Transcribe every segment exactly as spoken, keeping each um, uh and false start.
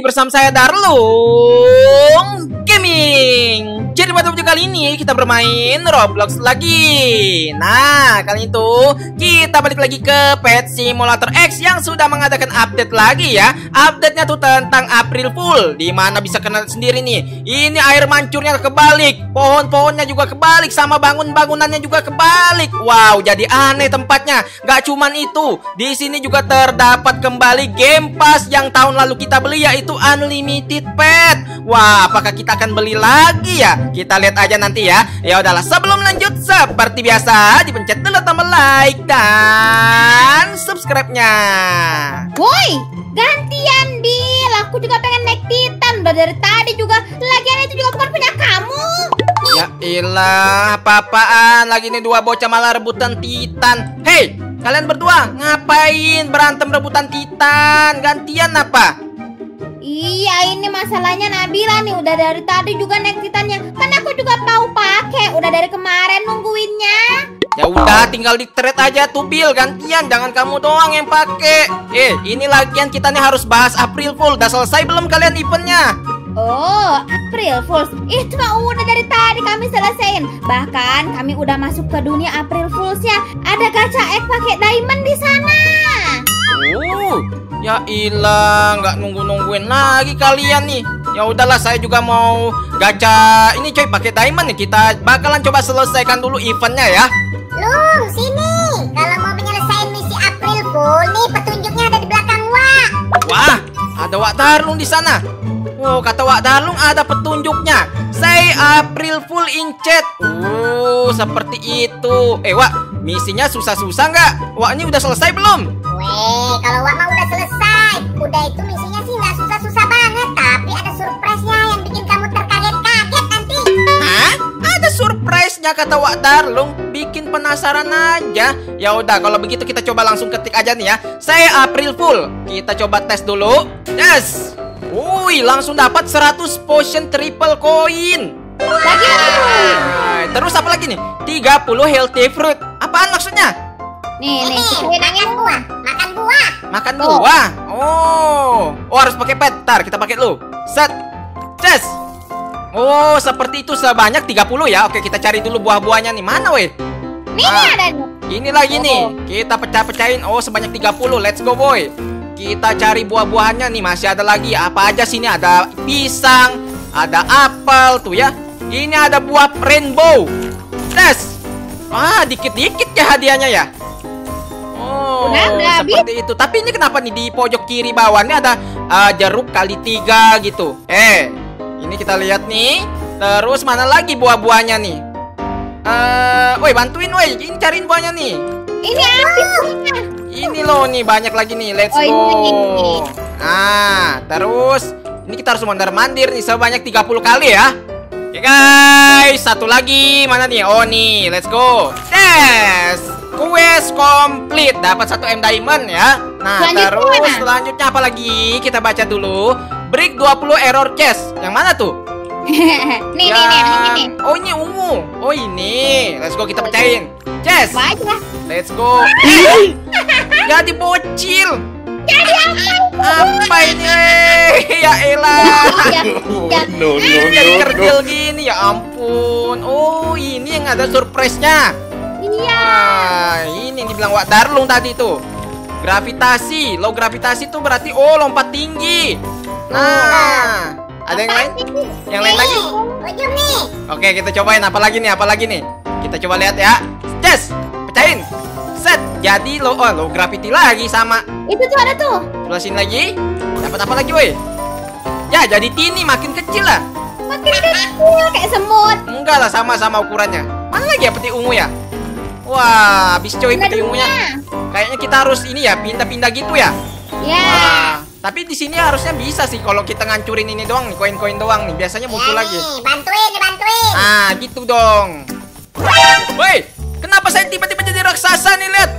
bersama saya Darlung Gaming. Jadi pada video kali ini kita bermain Roblox lagi. Nah, kali itu kita balik lagi ke Pet Simulator X yang sudah mengadakan update lagi ya. Update-nya tuh tentang April Fool, dimana bisa kena sendiri nih. Ini air mancurnya kebalik, pohon-pohonnya juga kebalik, sama bangun-bangunannya juga kebalik. Wow, jadi aneh tempatnya. Gak cuman itu, di sini juga terdapat kembali Game Pass yang tahun lalu kita beli, yaitu Unlimited Pet. Wah, apakah kita akan beli lagi ya? Kita lihat aja nanti ya. Ya udahlah, sebelum lanjut seperti biasa dipencet dulu tombol like dan subscribe-nya. Woi, gantian Bil. Aku juga pengen naik Titan. Udah dari tadi juga. Lagian itu juga bukan punya kamu. Ya ilah, apa-apaan lagi nih dua bocah malah rebutan Titan. Hei, kalian berdua ngapain berantem rebutan Titan? Gantian apa? Iya, ini masalahnya Nabila nih. Udah dari tadi juga naik Titannya. Kan aku juga mau pakai. Udah dari kemarin nungguinnya. Ya udah, tinggal di trade aja tuh Bil, gantian. Jangan kamu doang yang pakai. Eh, ini lagian kita nih harus bahas April Fool. Udah selesai belum kalian eventnya? Oh, April Fools. Itu mah udah dari tadi kami selesaiin. Bahkan kami udah masuk ke dunia April Fools-nya. Ada gacha egg pakai diamond di sana. Oh, ya ilah, nggak nunggu-nungguin lagi kalian nih. Ya udahlah, saya juga mau gacha ini coy pakai diamond nih. Kita bakalan coba selesaikan dulu eventnya ya. Lung, sini. Kalau mau menyelesaikan misi April Fool, nih petunjuknya ada di belakang Wak. Wah, ada Wak Darlung di sana. Oh, kata Wak Darlung ada petunjuknya. Say April Fool in chat. Oh, seperti itu. Eh, Wak, misinya susah-susah nggak? Wak, ini udah selesai belum? Weh, kalau Wak mah udah selesai. Udah itu misinya sih nggak susah-susah banget, tapi ada surprise-nya yang bikin kamu terkaget-kaget nanti. Hah? Ada surprise-nya kata Wak Darlung. Bikin penasaran aja. Ya udah, kalau begitu kita coba langsung ketik aja nih ya. Saya April Fool. Kita coba tes dulu. Yes. Wih, langsung dapat seratus potion triple coin. Lagi Nah, terus apa lagi nih? tiga puluh healthy fruit. Apaan maksudnya? Nih, nih. Ini makan buah, makan buah. Makan Tuh. buah. Oh. Oh, harus pakai pet. Ntar kita pakai dulu. Set. Ces. Oh, seperti itu sebanyak tiga puluh ya. Oke, kita cari dulu buah-buahnya nih. Mana weh? Nih, Ah. nih ada nih. Ini lagi nih. Oh. Kita pecah-pecahin. Oh, sebanyak tiga puluh. Let's go, boy. Kita cari buah-buahannya nih. Masih ada lagi. Apa aja sini? Ada pisang, ada apel tuh ya. Ini ada buah rainbow. Tes. Ah, dikit-dikit ya hadiahnya ya. Oh, Udah, udah habis. seperti itu. Tapi ini kenapa nih di pojok kiri bawah ini ada uh, jeruk kali tiga gitu. Eh, ini kita lihat nih. Terus mana lagi buah-buahnya nih? Eh, woi bantuin woi. Ini cariin buahnya nih. Ini habis punya. Ini loh nih, banyak lagi nih. Let's Oh, go. ini. Nah, terus ini kita harus mondar-mandir nih sebanyak tiga puluh kali ya. Oke guys, satu lagi. Mana nih? Oh nih, let's go. Yes. Quest complete. Dapat satu M diamond ya. Nah, Selanjutnya terus mana? selanjutnya apa lagi? Kita baca dulu. Break dua puluh error chest. Yang mana tuh? nih, nih, nih, nih, nih. Oh, ini ungu. Oh, ini. Let's go, kita pecahin. Chest. Apa aja? Let's go. Eh, jadi bocil. Jadi apa? Apa ini? Ya elah. Ya, ya. No, no, Jadi no, kerdil no. gini, ya ampun. Oh, ini yang ada surprise-nya. Iya. Nah, ini yang dibilang Wak Darlung tadi tuh. Gravitasi. Low gravitasi tuh berarti oh lompat tinggi. Nah, ada yang lain? Yang lain lagi? Ujung nih. Oke, kita cobain apa lagi nih? Apa lagi nih? Kita coba lihat ya. Yes, pecahin. Set. Jadi low oh, low gravity lagi sama. Itu tuh ada tuh. Sebelah sini lagi. Dapat apa lagi, woi? Ya, jadi tini makin kecil lah. Makin kecil kayak semut. Enggak lah, sama-sama ukurannya. Mana lagi ya peti ungu ya? Wah, habis coy Pindah peti ungunya. dulunya. Kayaknya kita harus ini ya, pindah-pindah gitu ya. Ya. Wah, tapi di sini harusnya bisa sih kalau kita ngancurin ini doang nih, koin-koin doang nih. Biasanya muncul Ya lagi. nih, bantuin, bantuin. Ah, gitu dong. Woi, kenapa saya tiba-tiba jadi raksasa nih, lihat?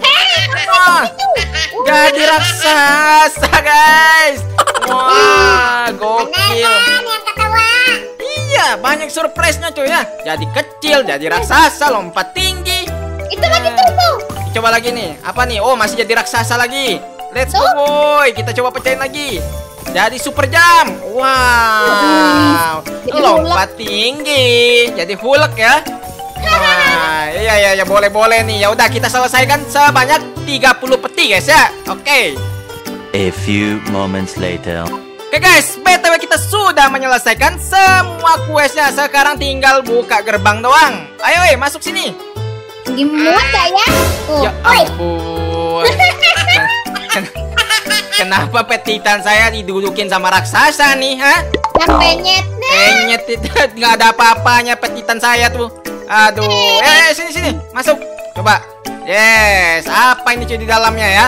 Wah, jadi raksasa, guys. Wah, Bener gokil. kan yang kata Wak? Iya, banyak surprise-nya cuy ya. Jadi kecil, jadi raksasa, lompat tinggi. Itu lagi tuh tuh. Coba lagi nih. Apa nih? Oh, masih jadi raksasa lagi. Let's go, Tuh. boy. Kita coba pecahin lagi. Jadi super jam. Wow. Lompat tinggi. Jadi Hulk ya. Wah, iya iya ya boleh-boleh nih. Ya udah kita selesaikan sebanyak tiga puluh peti guys ya. Oke. Okay. A few moments later. Oke guys, B T W kita sudah menyelesaikan semua questnya. Sekarang tinggal buka gerbang doang. Ayo, eh, masuk sini. Gimana gak ya? Tuh. Ya ampun. Kenapa petitan saya didudukin sama raksasa nih, ha? Yang penyet nih. Penyet itu nggak ada apa-apanya petitan saya tuh. Aduh, eh, eh sini sini, masuk. Coba. Yes, apa ini cuy di dalamnya ya?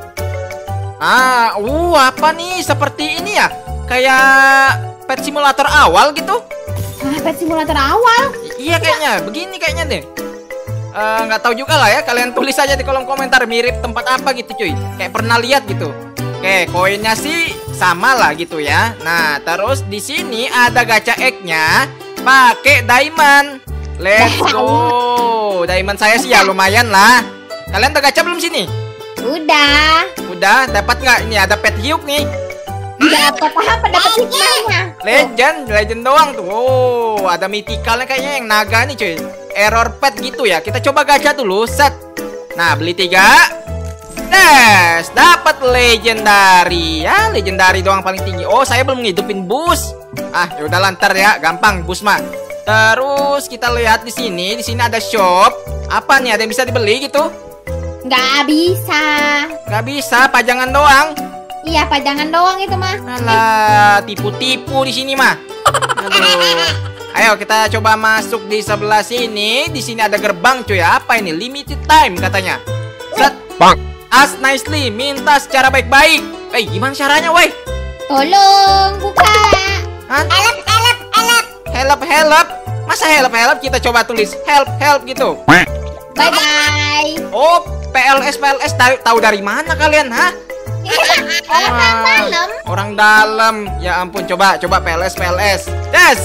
Ah, uh, apa nih? Seperti ini ya? Kayak pet simulator awal gitu? Ah, pet simulator awal? I iya kayaknya, begini kayaknya deh. Nggak uh, tahu juga lah ya. Kalian tulis aja di kolom komentar mirip tempat apa gitu cuy. Kayak pernah lihat gitu. Oke, koinnya sih sama lah gitu ya. Nah, terus di sini ada gacha egg-nya pakai diamond. Let's go. Diamond saya sih ya lumayan lah. Kalian udah gacha belum sini? Udah. Udah, dapat nggak? Ini ada pet hiuk nih. Dapat apa? Dapat hikmahnya. Legend, legend doang tuh. Oh, ada mythicalnya kayaknya yang naga nih cuy. Error pet gitu ya. Kita coba gacha dulu. Set. Nah, beli tiga. Yes, dapat legendary ya, legendary doang paling tinggi. Oh, saya belum ngidupin bus. Ah, ya udah lantar ya, gampang bus mah. Terus kita lihat di sini, di sini ada shop. Apa nih? Ada yang bisa dibeli gitu? Nggak bisa. Nggak bisa, pajangan doang. Iya, pajangan doang itu mah. Alah, tipu-tipu di sini mah. Aduh. Ayo kita coba masuk di sebelah sini. Di sini ada gerbang cuy. Apa ini? Limited time katanya. Set. Bang. Ask nicely, minta secara baik-baik. Eh, gimana caranya, woi? Tolong buka. Hah? Help, help, help. Help, help. Masa help, help kita coba tulis help, help gitu. Bye bye. Oh, P L S, P L S tahu tahu dari mana kalian, ha? Orang dalam. Orang dalam. Ya ampun, coba coba P L S, P L S. Yes.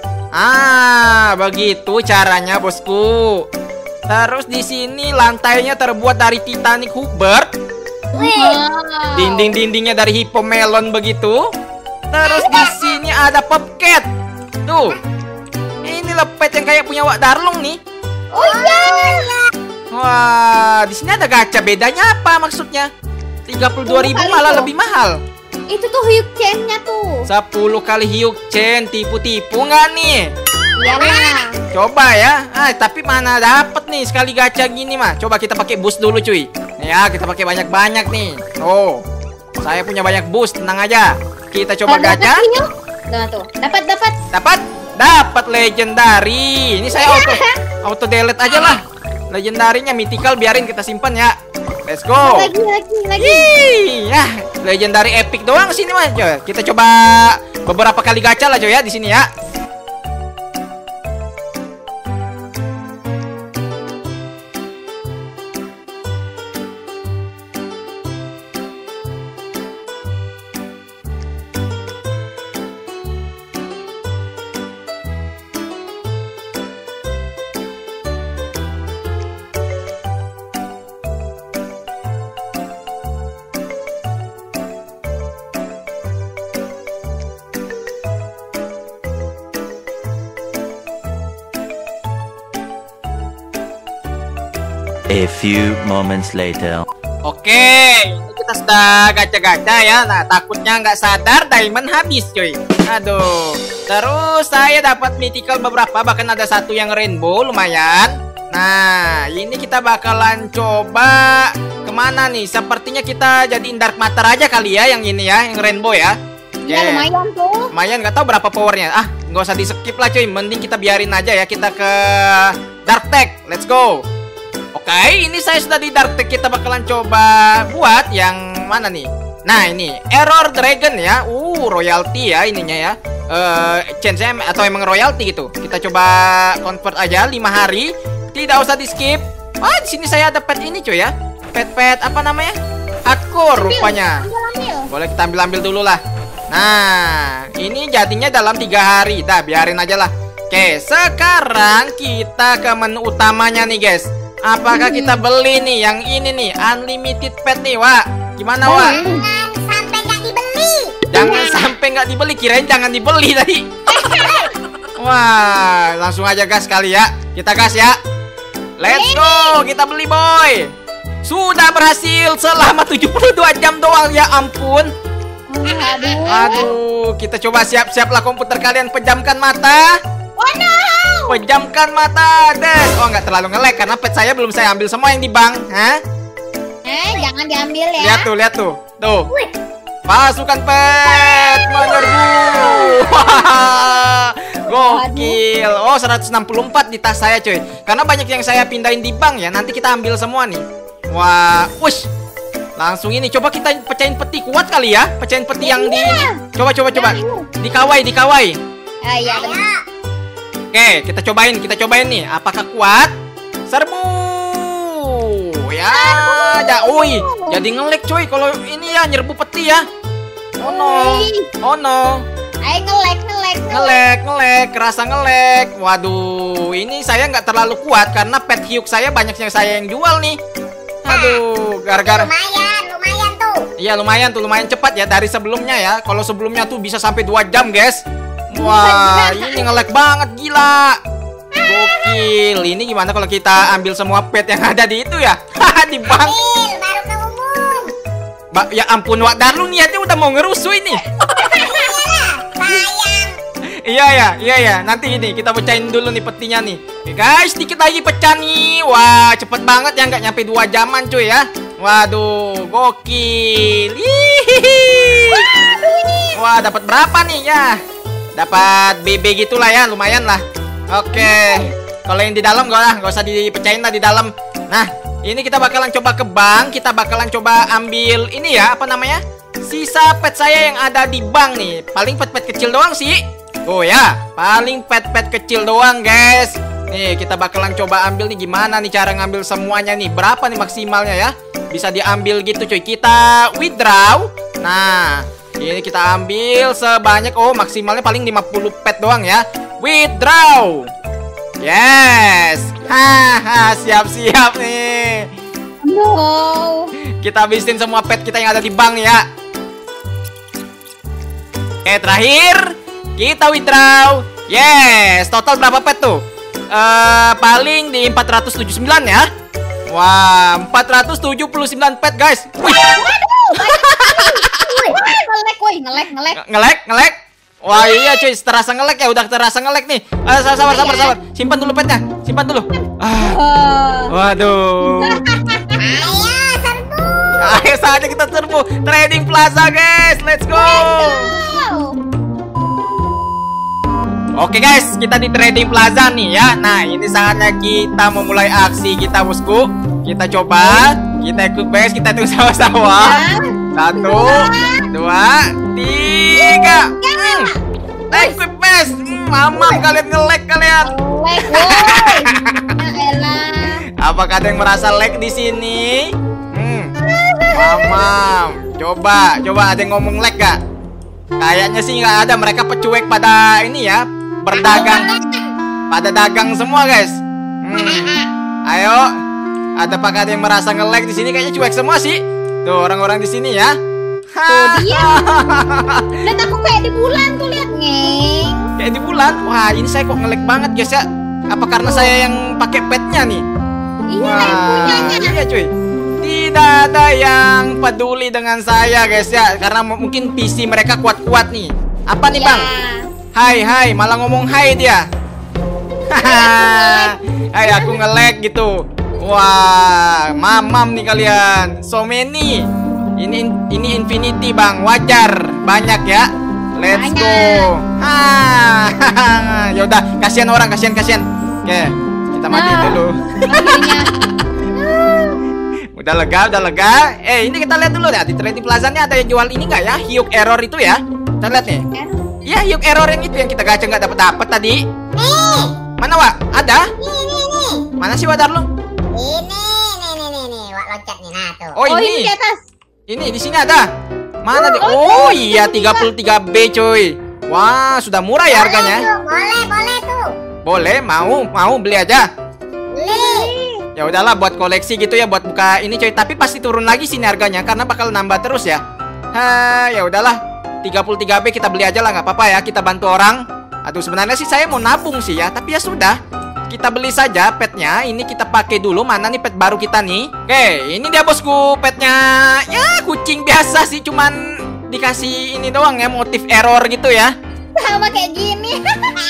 Ah, begitu caranya, bosku. Terus di sini lantainya terbuat dari Titanic Hubert. Wow. Dinding-dindingnya dari Hippomelon begitu. Terus di sini ada Popcat. Tuh. Ini lepet yang kayak punya Wak Darlong nih. Oh iya. Wah, di sini ada gacha. Bedanya apa maksudnya? tiga puluh dua ribu malah lebih mahal. Itu tuh Hyuk Chen-nya tuh. sepuluh kali Hyuk Chen, tipu-tipu nggak nih? Iyalah. Coba ya. Ah, tapi mana dapet nih sekali gacha gini mah. Coba kita pakai boost dulu cuy. Ya, kita pakai banyak-banyak nih. Oh. Saya punya banyak boost, tenang aja. Kita coba gacha. Nah, tuh. Dapat, dapat. Dapat. Dapat legendary. Ini saya auto auto delete aja lah. Legendarinya mythical biarin kita simpan ya. Let's go. Lagi, lagi, lagi. Ya, legendary epic doang sini mah. Coba kita coba beberapa kali gacha lah coy ya di sini ya. A few moments later. Oke, ini kita sudah gacha-gacha ya. Nah, takutnya nggak sadar diamond habis cuy. Aduh. Terus saya dapat mythical beberapa, bahkan ada satu yang rainbow lumayan. Nah, ini kita bakalan coba kemana nih? Sepertinya kita jadiin dark matter aja kali ya, yang ini ya, yang rainbow ya. Ya, lumayan tuh. Lumayan, nggak tahu berapa powernya. Ah, nggak usah di skip lah cuy. Mending kita biarin aja ya. Kita ke dark tech. Let's go. Oke, ini saya sudah di dark tech. Kita bakalan coba buat yang mana nih? Nah, ini error dragon ya. Uh, royalty ya ininya ya. Uh, change atau emang royalty gitu. Kita coba convert aja lima hari. Tidak usah di skip. Ah, di sini saya ada pet ini cuy ya. Pet-pet apa namanya? Hardcore rupanya. Ambil, ambil. Boleh kita ambil-ambil dulu lah. Nah, ini jadinya dalam tiga hari. Dah, biarin aja lah. Oke, sekarang kita ke menu utamanya nih guys. Apakah kita beli nih yang ini nih, unlimited pet nih, Wak? Gimana, Wak? Jangan sampai nggak dibeli. Jangan sampai nggak dibeli, kirain jangan dibeli tadi. Wah, langsung aja gas kali ya. Kita gas ya. Let's go, kita beli boy. Sudah berhasil selama tujuh puluh dua jam doang, ya ampun. Aduh. Aduh, kita coba siap-siaplah komputer kalian, pejamkan mata. Oh no. Pejamkan mata, Des. Oh, nggak terlalu nge-lag karena pet saya belum saya ambil semua yang di bank. Hah? Eh, jangan diambil ya. Lihat tuh, lihat tuh. Tuh. Pasukan pet menyerbu. Gokil. Oh, seratus enam puluh empat di tas saya, cuy. Karena banyak yang saya pindahin di bank ya. Nanti kita ambil semua nih. Wah, wush. Langsung ini, coba kita pecahin peti kuat kali ya. Pecahin peti yang di Coba coba coba. Dikawai, dikawai. Ah, iya benar. Oke, kita cobain, kita cobain nih. Apakah kuat? Serbu. Ya, ya, ui, jadi ngelek coy kalau ini ya nyerbu peti ya. Oh no. Oh no. Ayo ngelek, ngelek, Ngelek, ngelek, kerasa ngelek. Waduh, ini saya nggak terlalu kuat karena pet hiuk saya banyak yang saya yang jual nih. Aduh, gara-gara. Lumayan, lumayan tuh. Iya, lumayan tuh, lumayan cepat ya dari sebelumnya ya. Kalau sebelumnya tuh bisa sampai dua jam, guys. Wah, ini ngelek banget, gila. Gokil. Ini gimana kalau kita ambil semua pet yang ada di itu ya? Di bank. Bil, baru ke umum. Ba ya ampun, Wak Darlu niatnya udah mau ngerusuh ini. Sayang. Iya ya, iya ya. Nanti ini kita pecahin dulu nih petinya nih. Oke, guys, dikit lagi pecah nih. Wah, cepet banget ya, nggak nyampe dua jaman cuy ya. Waduh, gokil. Hihihi. Wah, dapat berapa nih ya? Dapat B B gitulah ya, lumayan lah. Oke. Kalau yang di dalam gak lah, gak usah dipecahin lah di dalam. Nah, ini kita bakalan coba ke bank. Kita bakalan coba ambil ini ya, apa namanya? Sisa pet saya yang ada di bank nih. Paling pet-pet kecil doang sih. Oh ya, paling pet-pet kecil doang, guys. Nih, kita bakalan coba ambil nih. Gimana nih cara ngambil semuanya nih? Berapa nih maksimalnya ya? Bisa diambil gitu cuy. Kita withdraw. Nah, ini kita ambil sebanyak, oh maksimalnya paling lima puluh pet doang ya. Withdraw. Yes. Haha, siap-siap nih. No. Kita habisin semua pet kita yang ada di bank ya. Oke, terakhir kita withdraw. Yes, total berapa pet tuh? Uh, paling di empat ratus tujuh puluh sembilan ya. Wah, empat ratus tujuh puluh sembilan pet, guys. Wih. Ngelek, woi, ngelek, ngelek. Ngelek, ngelek. Wah, iya cuy, terasa ngelek ya, udah terasa ngelek nih. Uh, sabar, sabar, sabar, sabar. Simpan dulu petnya, simpan dulu. Ah. Waduh. Ayo, serbu. Ayo saatnya kita serbu Trading Plaza, guys. Let's go. Oke guys, kita di Trading Plaza nih ya. Nah, ini saatnya kita memulai aksi kita, bosku. Kita coba, kita ikut guys, kita tunggu sama-sama. Satu, dua, tiga. Hmm. Equip best. Mama, kalian nge-lag kalian. Ngelek, woi. Ya elah. Apakah ada yang merasa lag di sini? Hmm. Mama, coba, coba ada yang ngomong lag gak? Kayaknya sih nggak ada. Mereka pecuek pada ini ya, berdagang, pada dagang semua guys. Hmm. Ayo, ada apakah ada yang merasa nge-lag di sini? Kayaknya cuek semua sih. Tuh orang-orang di sini ya. Tuh dia. Lihat aku kayak di bulan tuh, lihat ngeng. Kayak di bulan. Wah, ini saya kok nge-lag banget guys ya. Apa karena saya yang pakai petnya nih? Iya, yang punyanya. Iya cuy. Tidak ada yang peduli dengan saya guys ya. Karena mungkin P C mereka kuat-kuat nih. Apa nih Ya. bang? Hai hai, malah ngomong hai dia. Hahaha. Hai, aku nge-lag gitu. Wah, mamam nih kalian. So many. Ini ini infinity bang, wajar banyak ya. Let's Banyak. go. Ha. Yaudah, kasihan orang, kasihan kasihan. Oke, kita mati Nah. dulu. Akhirnya. Udah lega, udah lega. Eh, ini kita lihat dulu ya. Di Trading Plaza nya ada yang jual ini nggak ya? Hyuk error itu ya. Kita lihat nih. Iya, Hyuk error yang itu yang kita gacha nggak dapat dapat tadi. Nih, Mana Wak? Ada? nih, nih, nih. Mana sih Wak Darlu? Ini, nih, nih, nih, nih. Wak loncat nih, nah tuh. Oh, Oh, ini ini. di atas. Ini di sini ada. Mana di? Oh iya, tiga puluh tiga B coy. Wah, sudah murah ya harganya. Boleh, tuh, boleh, boleh tuh. Boleh, mau, mau beli aja. Beli. Ya udahlah buat koleksi gitu ya, buat buka ini coy. Tapi pasti turun lagi sini harganya karena bakal nambah terus ya. Ha, ya udahlah. tiga puluh tiga B kita beli aja lah, nggak apa-apa ya, kita bantu orang. Aduh, sebenarnya sih saya mau nabung sih ya, tapi ya sudah. Kita beli saja petnya. Ini kita pakai dulu. Mana nih pet baru kita nih? Oke, ini dia bosku petnya. Ya, kucing biasa sih, cuman dikasih ini doang ya, motif error gitu ya. Sama kayak gini.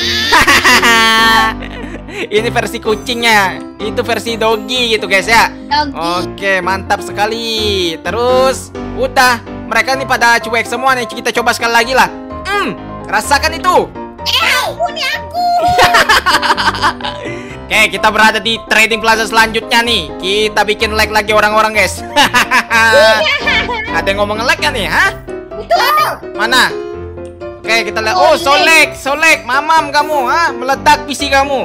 Ini versi kucingnya, itu versi doggy gitu guys ya. Doggy. Oke, mantap sekali. Terus udah, mereka nih pada cuek semua nih. Kita coba sekali lagi lah. Hmm, rasakan itu. Eh, ampuni aku. Oke, kita berada di trading plaza selanjutnya nih. Kita bikin like lagi orang-orang guys. Ada yang ngomong like kan nih, hah? Itu apa? Mana? Oke, kita lihat. Oh, Solek, Solek, mamam kamu, ha? Meledak P C kamu.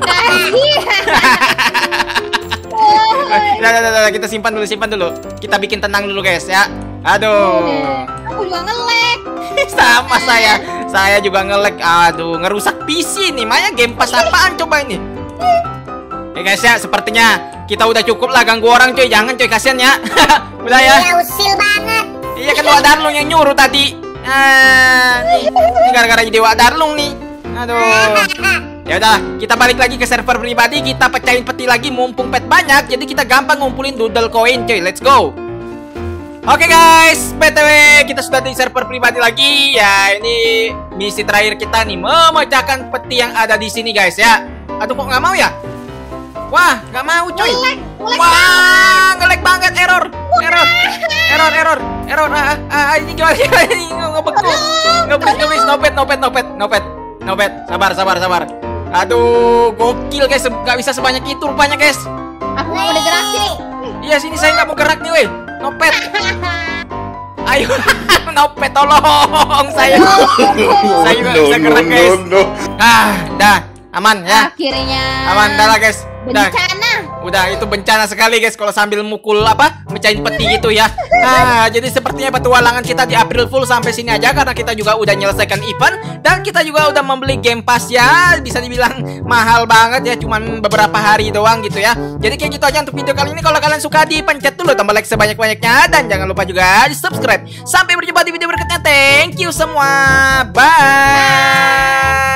Nah, nah, nah, nah, kita simpan dulu, simpan dulu. Kita bikin tenang dulu, guys ya. Aduh. Aku juga nge-lag. Sama saya. Saya juga nge-lag. Aduh, ngerusak P C nih. Maya game pas apaan coba ini? Oke, guys ya, sepertinya kita udah cukup lah ganggu orang, coy. Jangan, coy, kasihan ya. Udah ya. Iya, usil banget. Iya kan Wak Darlung yang nyuruh tadi. Ah, nih, ini gara-gara jadi Wak Darlung nih. Aduh. Ya udah, kita balik lagi ke server pribadi, kita pecahin peti lagi mumpung pet banyak, jadi kita gampang ngumpulin doodle coin, coy. Let's go. Oke guys, B T W kita sudah di server pribadi lagi. Ya, ini misi terakhir kita nih, memecahkan peti yang ada di sini guys ya. Aduh, kok nggak mau ya? Wah, nggak mau coy. Nge-lag, nge-lag Wah, nge-lag banget, error. Error. Error, error. Error. Ah, ah, ini gimana ini ngebeku. Ngebris, ngebris, nopet, nopet, nopet, nopet. Nopet. Sabar, sabar, sabar. Aduh, gokil guys, nggak bisa sebanyak itu rupanya guys. Aku nggak boleh gerak sini. Iya, sini saya nggak mau gerak nih, weh. Nopet. Ayo, nopet, tolong saya. Saya nggak bisa gerak guys. Ah, dah, aman ya. Akhirnya. Aman, dah lah guys. Udah, Bencana. udah itu bencana sekali guys kalau sambil mukul apa, mecahin peti gitu ya. Nah, jadi sepertinya petualangan kita di April Fool sampai sini aja karena kita juga udah menyelesaikan event dan kita juga udah membeli Game Pass ya. Bisa dibilang mahal banget ya, cuman beberapa hari doang gitu ya. Jadi kayak gitu aja untuk video kali ini. Kalau kalian suka dipencet dulu tombol like sebanyak-banyaknya dan jangan lupa juga di subscribe. Sampai berjumpa di video berikutnya. Thank you semua. Bye.